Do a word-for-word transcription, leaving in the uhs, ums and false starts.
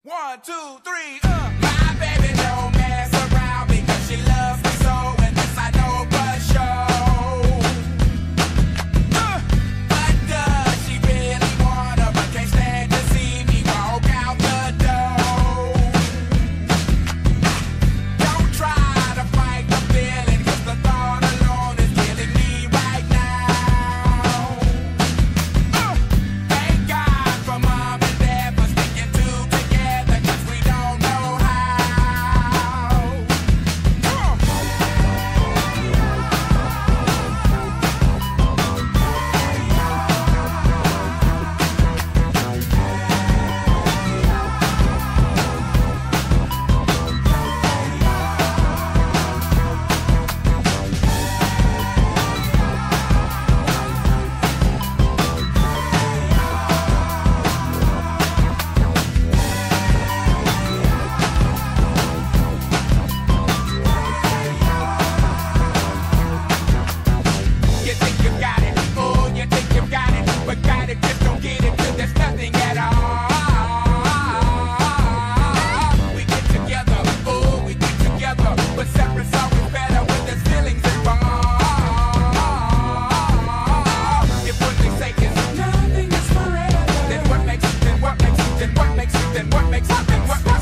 One, two, three, uh. My baby don't mess around because she loves me so, and this I know for sure. Uh. But does she really wanna, but can't stand to see me walk out the door? Don't try to fight the feeling, cause the thought alone is killing me right now. Uh. Thank God for mom and dad for sticking two together, cause we don't know how. You think you got it, oh, you think you got it, but got it, just don't get it, till there's nothing at all. We get together, oh, we get together, but separate's always better when there's feelings involved. If what they say is nothing is forever, then what makes it, then what makes it, then what makes it, then what makes it, then what makes it?